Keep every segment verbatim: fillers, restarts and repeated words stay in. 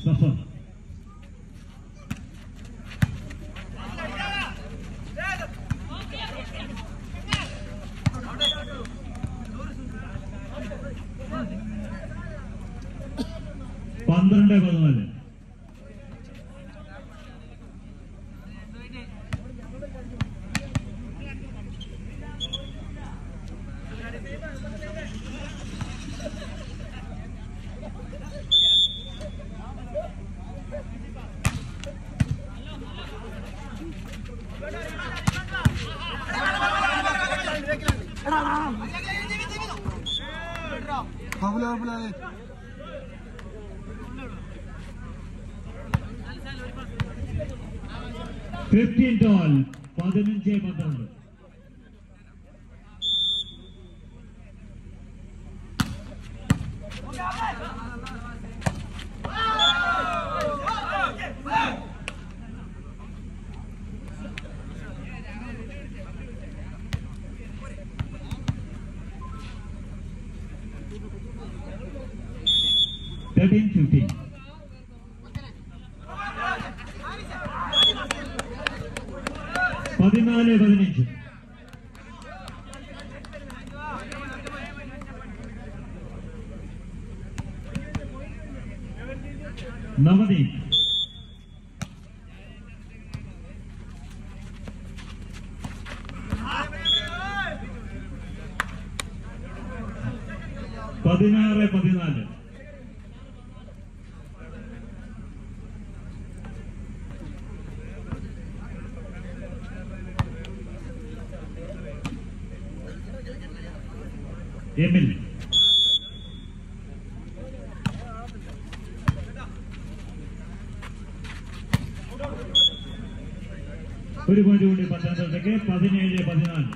സഫർ. പന്ത്രണ്ട് പതിനാല്. Fifteen toll പതിനഞ്ച് പന്ത്രണ്ട്. thirteen fifteen. പതിനാല് പതിനഞ്ച്. നവദീപ്. പതിനാറ് പതിനാല്. എമിൽ. ഒരു പോയിന്റ് കൂടി പത്തനംതിട്ടയ്ക്ക്. പതിനേഴ് പതിനാല്.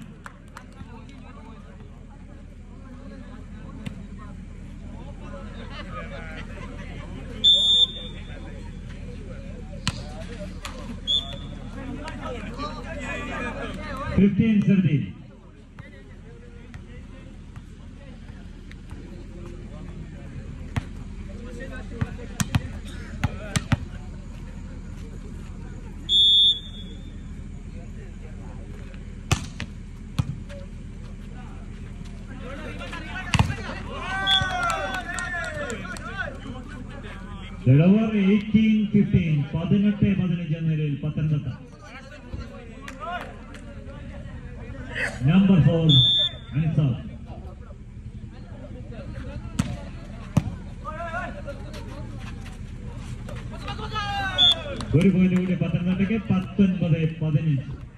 Fifteen seventeen. Delaware eighteen fifteen. പതിനെട്ട് പതിനഞ്ച് എന്ന നിലയിൽ പത്തനംതിട്ട. Number four അനിസാദ്. ഒരു പോയിന്റ് കൂടി പത്തനംതിട്ടയ്ക്ക്. പത്തൊൻപത് പതിനഞ്ച്.